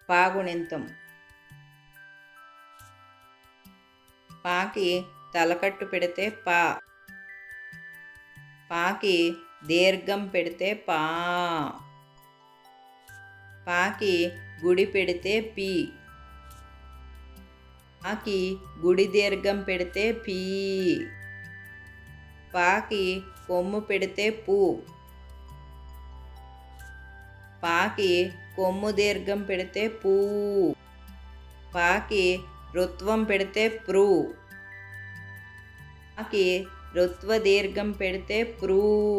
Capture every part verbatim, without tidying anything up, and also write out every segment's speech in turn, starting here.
పాగుణింతం. పాకి తలకట్టు పెడితే పా. పాకి దీర్ఘం పెడితే పా. పాకి గుడి పెడితే పీ. పాకి గుడి దీర్ఘం పెడితే పీ. పాకి కొమ్ము పెడితే పూ. పాకి కొమ్ము దీర్ఘం పెడితే పూ. పాకి రుత్వం పెడితే ప్రూ. పాకి రుత్వ దీర్ఘం పెడితే ప్రూ.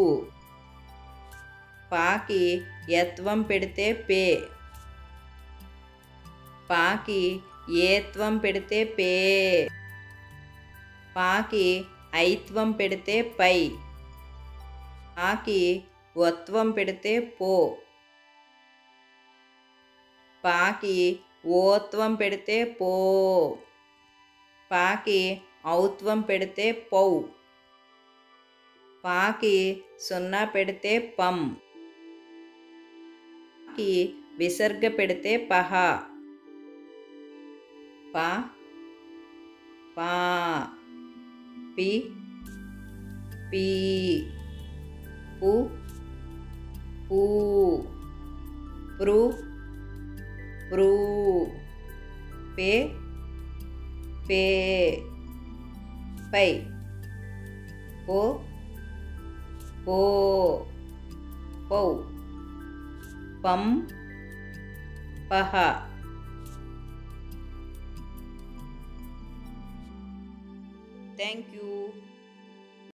పాకి యత్వం పెడితే పే. పాకి ఏత్వం పెడితే పే. పాకి ఐత్వం పెడితే పై. పాకి వత్వం పెడితే పో. పాకి ఓత్వం పెడితే పో. పాకి ఔత్వం పెడితే పౌ. పాకి సున్నా పెడితే పం. పాకి విసర్గ పెడితే పహ. పా పా పి పీ పు పూ ప్రు ప్రూ పే పే పై పో పో పౌ పం పహ. Thank you.